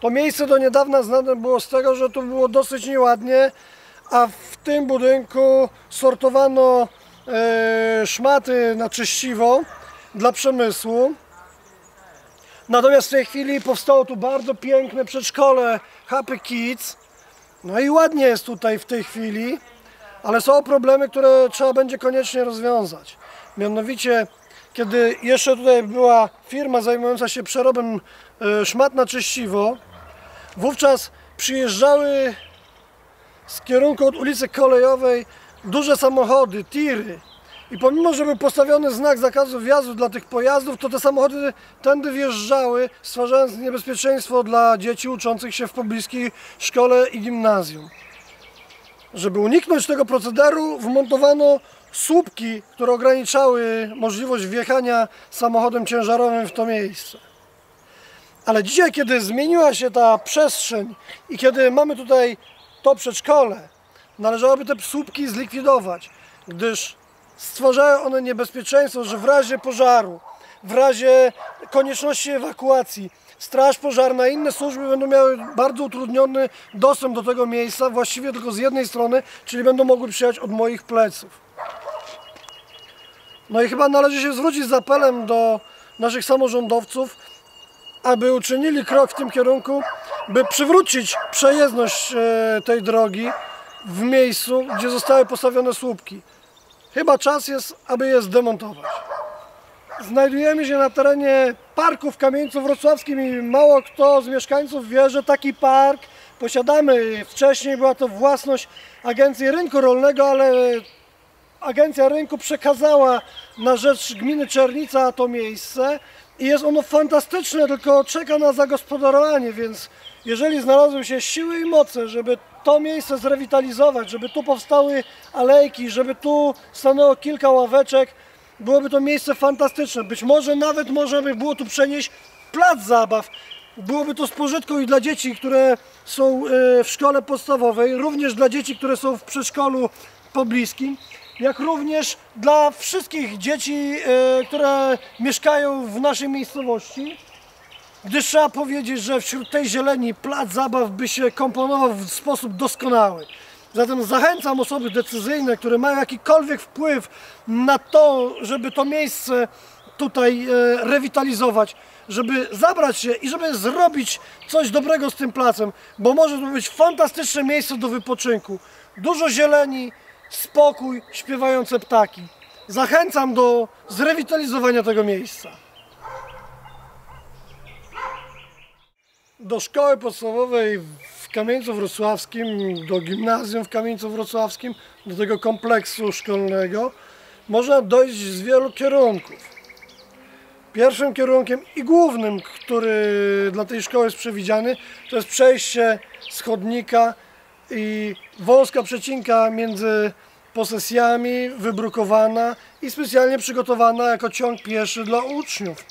To miejsce do niedawna znane było z tego, że tu było dosyć nieładnie, a w tym budynku sortowano szmaty na czyściwo dla przemysłu. Natomiast w tej chwili powstało tu bardzo piękne przedszkole Happy Kids. No i ładnie jest tutaj w tej chwili, ale są problemy, które trzeba będzie koniecznie rozwiązać. Mianowicie, kiedy jeszcze tutaj była firma zajmująca się przerobem szmat na czyściwo, wówczas przyjeżdżały z kierunku od ulicy Kolejowej duże samochody, tiry. I pomimo, że był postawiony znak zakazu wjazdu dla tych pojazdów, to te samochody tędy wjeżdżały, stwarzając niebezpieczeństwo dla dzieci uczących się w pobliskiej szkole i gimnazjum. Żeby uniknąć tego procederu, wmontowano słupki, które ograniczały możliwość wjechania samochodem ciężarowym w to miejsce. Ale dzisiaj, kiedy zmieniła się ta przestrzeń i kiedy mamy tutaj to przedszkole, należałoby te słupki zlikwidować, gdyż stwarzają one niebezpieczeństwo, że w razie pożaru, w razie konieczności ewakuacji, straż pożarna i inne służby będą miały bardzo utrudniony dostęp do tego miejsca, właściwie tylko z jednej strony, czyli będą mogły przyjechać od moich pleców. No i chyba należy się zwrócić z apelem do naszych samorządowców, aby uczynili krok w tym kierunku, by przywrócić przejezdność tej drogi w miejscu, gdzie zostały postawione słupki. Chyba czas jest, aby je zdemontować. Znajdujemy się na terenie parku w Kamieńcu Wrocławskim i mało kto z mieszkańców wie, że taki park posiadamy. Wcześniej była to własność Agencji Rynku Rolnego, ale Agencja Rynku przekazała na rzecz gminy Czernica to miejsce i jest ono fantastyczne, tylko czeka na zagospodarowanie, więc jeżeli znalazły się siły i moce, żeby to miejsce zrewitalizować, żeby tu powstały alejki, żeby tu stanęło kilka ławeczek, byłoby to miejsce fantastyczne. Być może nawet można by było tu przenieść plac zabaw. Byłoby to z pożytku i dla dzieci, które są w szkole podstawowej, również dla dzieci, które są w przedszkolu pobliskim, jak również dla wszystkich dzieci, które mieszkają w naszej miejscowości. Gdyż trzeba powiedzieć, że wśród tej zieleni plac zabaw by się komponował w sposób doskonały. Zatem zachęcam osoby decyzyjne, które mają jakikolwiek wpływ na to, żeby to miejsce tutaj rewitalizować, żeby zabrać się i żeby zrobić coś dobrego z tym placem, bo może to być fantastyczne miejsce do wypoczynku. Dużo zieleni, spokój, śpiewające ptaki. Zachęcam do zrewitalizowania tego miejsca. Do szkoły podstawowej w Kamieńcu Wrocławskim, do gimnazjum w Kamieńcu Wrocławskim, do tego kompleksu szkolnego można dojść z wielu kierunków. Pierwszym kierunkiem i głównym, który dla tej szkoły jest przewidziany, to jest przejście z chodnika i wąska przecinka między posesjami, wybrukowana i specjalnie przygotowana jako ciąg pieszy dla uczniów.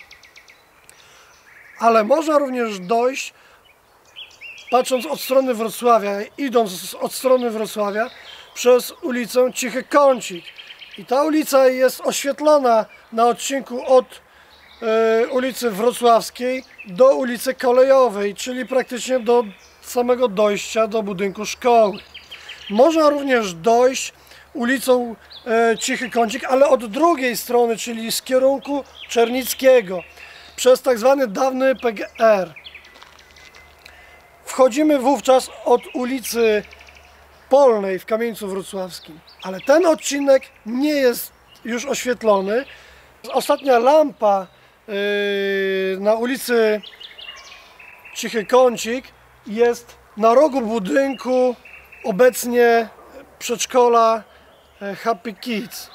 Ale można również dojść, patrząc od strony Wrocławia, idąc od strony Wrocławia, przez ulicę Cichy Kącik. I ta ulica jest oświetlona na odcinku od ulicy Wrocławskiej do ulicy Kolejowej, czyli praktycznie do samego dojścia do budynku szkoły. Można również dojść ulicą Cichy Kącik, ale od drugiej strony, czyli z kierunku Czernickiego, przez tak zwany dawny PGR. Wchodzimy wówczas od ulicy Polnej w Kamieńcu Wrocławskim, ale ten odcinek nie jest już oświetlony. Ostatnia lampa na ulicy Cichy Kącik jest na rogu budynku obecnie przedszkola Happy Kids.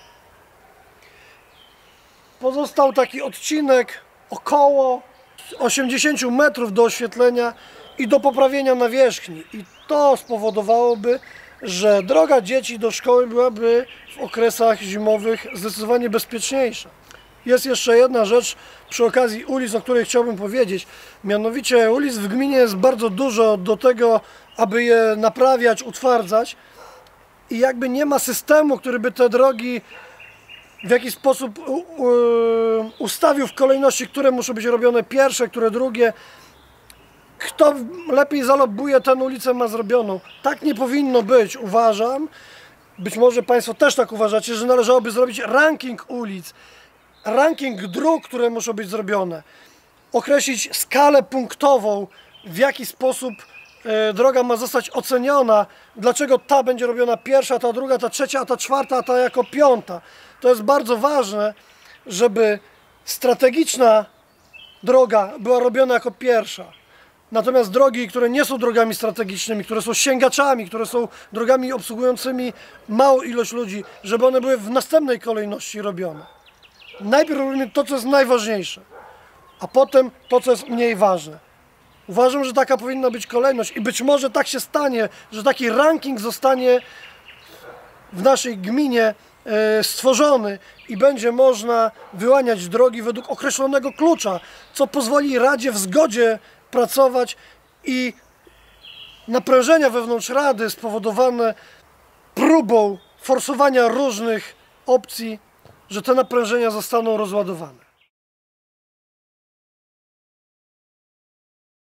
Pozostał taki odcinek około 80 metrów do oświetlenia i do poprawienia nawierzchni. I to spowodowałoby, że droga dzieci do szkoły byłaby w okresach zimowych zdecydowanie bezpieczniejsza. Jest jeszcze jedna rzecz przy okazji ulic, o której chciałbym powiedzieć. Mianowicie ulic w gminie jest bardzo dużo do tego, aby je naprawiać, utwardzać. I jakby nie ma systemu, który by te drogi w jakiś sposób ustawił w kolejności, które muszą być robione pierwsze, które drugie. kto lepiej zalobbuje, ten ulicę ma zrobioną. Tak nie powinno być, uważam. Być może Państwo też tak uważacie, że należałoby zrobić ranking ulic, ranking dróg, które muszą być zrobione. Określić skalę punktową, w jaki sposób droga ma zostać oceniona, dlaczego ta będzie robiona pierwsza, ta druga, ta trzecia, a ta czwarta, a ta jako piąta. To jest bardzo ważne, żeby strategiczna droga była robiona jako pierwsza. Natomiast drogi, które nie są drogami strategicznymi, które są sięgaczami, które są drogami obsługującymi małą ilość ludzi, żeby one były w następnej kolejności robione. Najpierw robimy to, co jest najważniejsze, a potem to, co jest mniej ważne. Uważam, że taka powinna być kolejność i być może tak się stanie, że taki ranking zostanie w naszej gminie stworzony i będzie można wyłaniać drogi według określonego klucza, co pozwoli Radzie w zgodzie pracować i naprężenia wewnątrz Rady spowodowane próbą forsowania różnych opcji, że te naprężenia zostaną rozładowane.